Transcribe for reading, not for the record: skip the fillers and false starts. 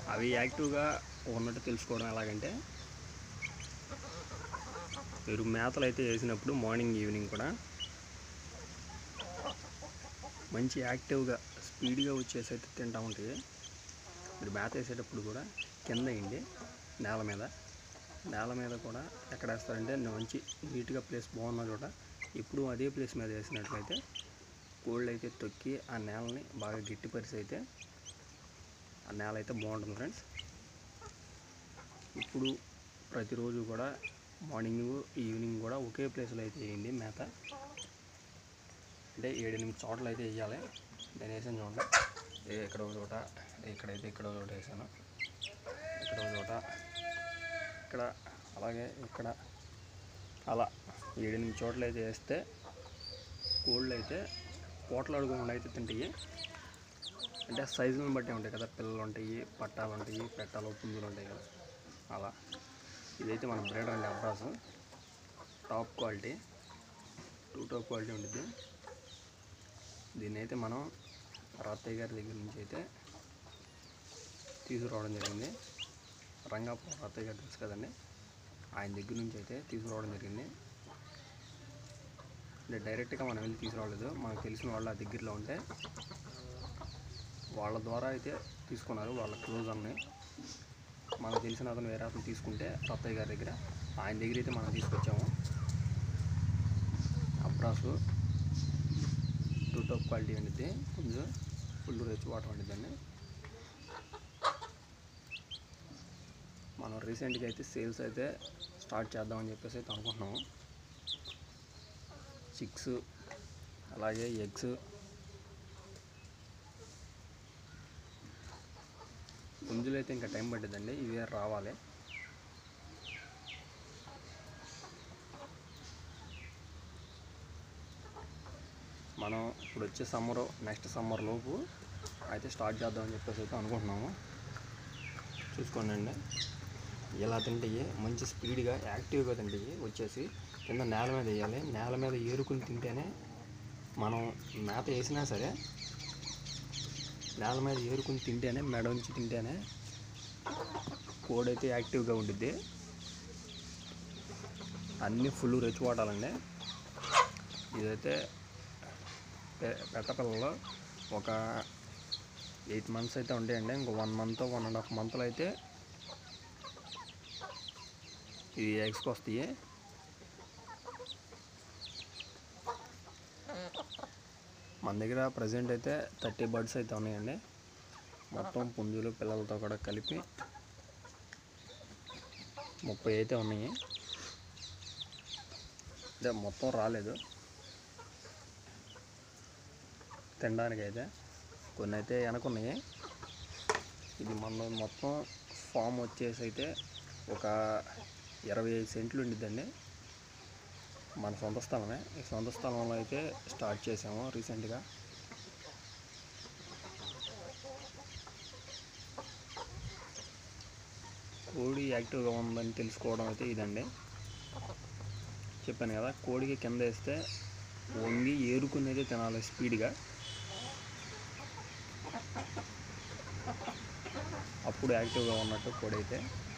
అవి యాక్టివ్గా ఉన్నట్టు తెలుసుకోవడం ఎలాగంటే, మీరు మేతలు అయితే వేసినప్పుడు మార్నింగ్ ఈవినింగ్ కూడా మంచి యాక్టివ్గా స్పీడ్గా వచ్చేసి అయితే తింటూ ఉంటాయి. మీరు మేత వేసేటప్పుడు కూడా కింద వేయండి, నేల మీద కూడా ఎక్కడ వేస్తారంటే మంచి నీట్గా ప్లేస్ బాగున్న చోట ఇప్పుడు అదే ప్లేస్ మీద వేసినట్లయితే కోళ్ళు అయితే తొక్కి ఆ నేలని బాగా గట్టిపరిచి అయితే ఆ నేల అయితే బాగుంటుంది ఫ్రెండ్స్. ఇప్పుడు ప్రతిరోజు కూడా మార్నింగ్ ఈవినింగ్ కూడా ఒకే ప్లేస్లో అయితే వేయండి మేత. అంటే 7-8 చోట్ల అయితే వేయాలి. నేను వేసాను చూడండి, ఇక్కడ ఒక చోట, ఇక్కడ ఒక చోట వేసాను, ఇక్కడ ఒక చోట, ఇక్కడ, అలాగే ఇక్కడ, అలా 7-8 చోట్ల అయితే వేస్తే కోళ్ళు అయితే పోట్లాడుకోకుండా అయితే తింటాయి. అంటే సైజులను బట్టి ఉంటాయి కదా, పిల్లలు ఉంటాయి, పట్టాలు ఉంటాయి, పెట్టాలు పుంజులు ఉంటాయి కదా, అలా. ఇదైతే మన బ్రీడర్ అండి, అబ్రాస్, టాప్ క్వాలిటీ, టాప్ క్వాలిటీ ఉంటుంది. దీన్ని అయితే మనం రాత్తయ్య గారి దగ్గర నుంచి అయితే తీసుకురావడం జరిగింది. రంగాపురం రాత్తయ్య గారు తెలుసు కదండి, ఆయన దగ్గర నుంచి అయితే తీసుకురావడం జరిగింది. అంటే డైరెక్ట్గా మనం వెళ్ళి తీసుకురావలేదు, మనకు తెలిసిన వాళ్ళ దగ్గరలో ఉంటే వాళ్ళ ద్వారా అయితే తీసుకున్నారు. వాళ్ళ క్లోజ్ అన్నీ మనకు తెలిసిన అతను వేరే అతను తీసుకుంటే రాత్తయ్య గారి దగ్గర, ఆయన దగ్గర అయితే మనం తీసుకొచ్చాము. అబ్రాసు టాప్ క్వాలిటీ వండిద్ది, కొంచెం ఫుల్ రిచ్ వాటర్ వండిద్దండి. మనం రీసెంట్గా అయితే సేల్స్ అయితే స్టార్ట్ చేద్దామని చెప్పేసి అయితే అనుకుంటున్నాము. చిక్స్ అలాగే ఎగ్స్, పుంజులు అయితే ఇంకా టైం పట్టిద్దండి, ఇవే రావాలి. మనం ఇప్పుడు వచ్చే నెక్స్ట్ సమ్మర్ లోపు అయితే స్టార్ట్ చేద్దామని చెప్పేసి అయితే అనుకుంటున్నాము. చూసుకోండి అండి, ఇలా తింటాయి, మంచి స్పీడ్గా యాక్టివ్గా తింటాయి. వచ్చేసి కింద నేల మీద వేయాలి, నేల మీద ఏరుకుని తింటేనే, మనం మేత వేసినా సరే నేల మీద ఏరుకుని తింటేనే, మెడ నుంచి తింటేనే కోడైతే యాక్టివ్గా ఉండిద్ది. అన్నీ ఫుల్ రిచ్ వాటాలండి. ఇదైతే పెట్టపిల్లలు ఒక 8 months అయితే ఉంటాయండి. ఇంకో 1 month 1.5 months అయితే ఇవి ఎగ్స్కి వస్తాయి. మన దగ్గర ప్రజెంట్ అయితే 30 birds అయితే ఉన్నాయండి, మొత్తం పుంజులు పిల్లలతో కూడా కలిపి 30 అయితే ఉన్నాయి. అంటే మొత్తం రాలేదు తినడానికి అయితే, కొన్ని అయితే వెనకున్నాయి. ఇది మన మొత్తం ఫామ్ వచ్చేసి అయితే ఒక 25 సెంట్లు ఉండిద్దండి. మన సొంత స్థలమే, ఈ సొంత స్థలంలో అయితే స్టార్ట్ చేసాము రీసెంట్గా. కోడి యాక్టివ్గా ఉందని తెలుసుకోవడం అయితే ఇదండి. చెప్పాను కదా, కోడికి కింద వేస్తే వంగి ఏరుకునేది తినాలి స్పీడ్గా, అప్పుడు యాక్టివ్గా ఉన్నట్టు కోడి అయితే.